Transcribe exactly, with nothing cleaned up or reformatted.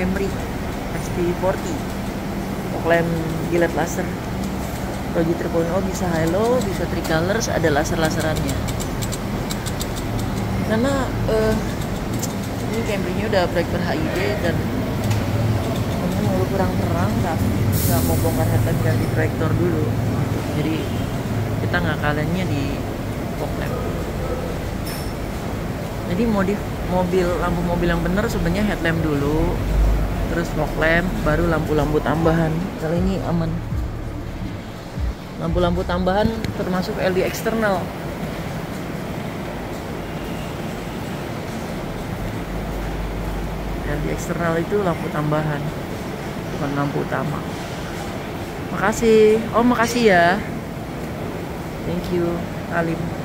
Camry X T empat puluh, fog lamp gilet laser, Roji tiga koma nol, bisa high low, bisa three colors, ada laser-laserannya. Karena uh, ini Camry-nya udah proyektor H I D dan ini kurang terang, nggak nggak mau bongkar headlamp ganti proyektor dulu. Jadi kita ngakalinnya di fog lamp. Jadi modif mobil lampu mobil yang bener sebenarnya headlamp dulu, terus fog lamp, baru lampu-lampu tambahan. Kali ini aman. Lampu-lampu tambahan termasuk L E D eksternal. L E D eksternal itu lampu tambahan, bukan lampu utama. Makasih. Oh, makasih ya. Thank you, Alim.